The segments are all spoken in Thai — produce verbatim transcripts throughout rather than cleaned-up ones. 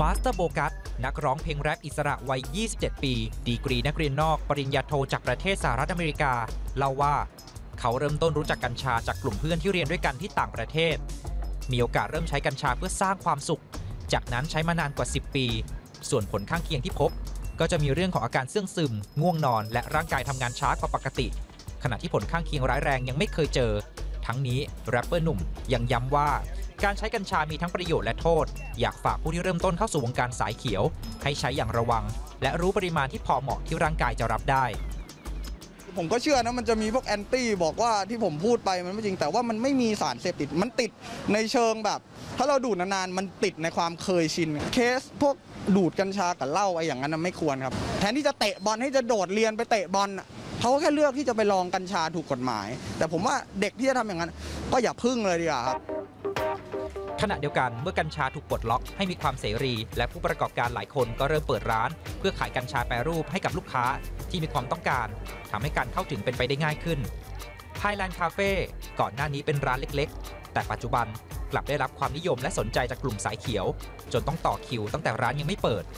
มาสเตอร์โบกัสนักร้องเพลงแรปอิสระวัย ยี่สิบเจ็ด ปี ดีกรีนักเรียนนอกปริญญาโทจากประเทศสหรัฐอเมริกาเล่าว่าเขาเริ่มต้นรู้จักกัญชาจากกลุ่มเพื่อนที่เรียนด้วยกันที่ต่างประเทศมีโอกาสเริ่มใช้กัญชาเพื่อสร้างความสุขจากนั้นใช้มานานกว่า สิบ ปีส่วนผลข้างเคียงที่พบก็จะมีเรื่องของอาการเสื่องซึมง่วงนอนและร่างกายทำงานช้ากว่าปกติขณะที่ผลข้างเคียงร้ายแรงยังไม่เคยเจอทั้งนี้แรปเปอร์หนุ่มยังย้ำว่าการใช้กัญชามีทั้งประโยชน์และโทษอยากฝากผู้ที่เริ่มต้นเข้าสู่วงการสายเขียวให้ใช้อย่างระวังและรู้ปริมาณที่พอเหมาะที่ร่างกายจะรับได้ผมก็เชื่อนะมันจะมีพวกแอนตี้บอกว่าที่ผมพูดไปมันไม่จริงแต่ว่ามันไม่มีสารเสพติดมันติดในเชิงแบบถ้าเราดูดนานๆมันติดในความเคยชินเคสพวกดูดกัญชากับเหล้าไอ้อย่างนั้นไม่ควรครับแทนที่จะเตะบอลให้จะโดดเรียนไปเตะบอลเขาแค่เลือกที่จะไปลองกัญชาถูกกฎหมายแต่ผมว่าเด็กที่จะทำอย่างนั้นก็อย่าพึ่งเลยดีกว่าครับขณะเดียวกันเมื่อกัญชาถูกปลดล็อกให้มีความเสรีและผู้ประกอบการหลายคนก็เริ่มเปิดร้านเพื่อขายกัญชาแปรรูปให้กับลูกค้าที่มีความต้องการทำให้การเข้าถึงเป็นไปได้ง่ายขึ้น Highland Cafe ก่อนหน้านี้เป็นร้านเล็กๆแต่ปัจจุบันกลับได้รับความนิยมและสนใจจากกลุ่มสายเขียวจนต้องต่อคิวตั้งแต่ร้านยังไม่เปิด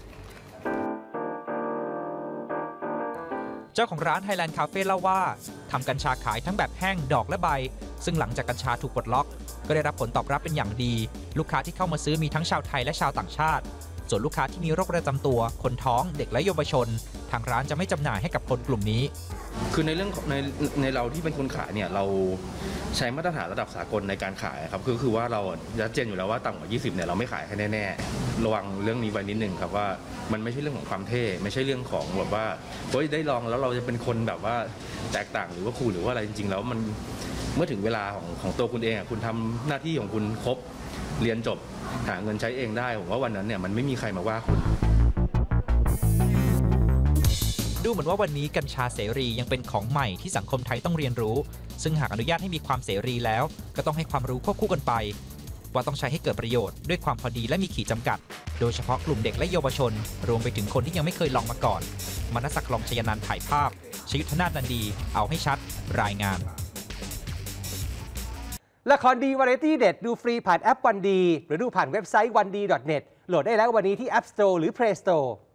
เจ้าของร้าน Highland Cafe เล่าว่าทำกัญชาขายทั้งแบบแห้งดอกและใบซึ่งหลังจากกัญชาถูกปลดล็อกก็ได้รับผลตอบรับเป็นอย่างดีลูกค้าที่เข้ามาซื้อมีทั้งชาวไทยและชาวต่างชาติส่วนลูกค้าที่มีโรคประจำตัวคนท้องเด็กและเยาวชนทางร้านจะไม่จำหน่ายให้กับคนกลุ่มนี้คือในเรื่องในในเราที่เป็นคนขายเนี่ยเราใช้มาตรฐานระดับสากลในการขายครับคือคือว่าเราชัดเจนอยู่แล้วว่าต่ำกว่ายี่สิบเนี่ยเราไม่ขายให้แน่ๆระวังเรื่องนี้ไว้นิดนึงครับว่ามันไม่ใช่เรื่องของความเท่ไม่ใช่เรื่องของแบบว่าเฮ้ยได้ลองแล้วเราจะเป็นคนแบบว่าแตกต่างหรือว่าคูลหรือว่าอะไรจริงๆแล้วมันเมื่อถึงเวลาของของตัวคุณเองคุณทำหน้าที่ของคุณครบเรียนจบหาเงินใช้เองได้ผมว่าวันนั้นเนี่ยมันไม่มีใครมาว่าคุณดูเหมือนว่าวันนี้กัญชาเสรียังเป็นของใหม่ที่สังคมไทยต้องเรียนรู้ซึ่งหากอนุญาตให้มีความเสรีแล้วก็ต้องให้ความรู้ควบคู่กันไปว่าต้องใช้ให้เกิดประโยชน์ด้วยความพอดีและมีขีดจำกัดโดยเฉพาะกลุ่มเด็กและเยาวชนรวมไปถึงคนที่ยังไม่เคยลองมาก่อนมนัส คลองชยนันท์ถ่ายภาพชยุทธนาถนันดีเอาให้ชัดรายงานละครดีวาไรตี้เด็ดดูฟรีผ่านแอปวันดีหรือดูผ่านเว็บไซต์วันดี ดอท เน็ต โหลดได้แล้ววันนี้ที่ App Store หรือ Play Store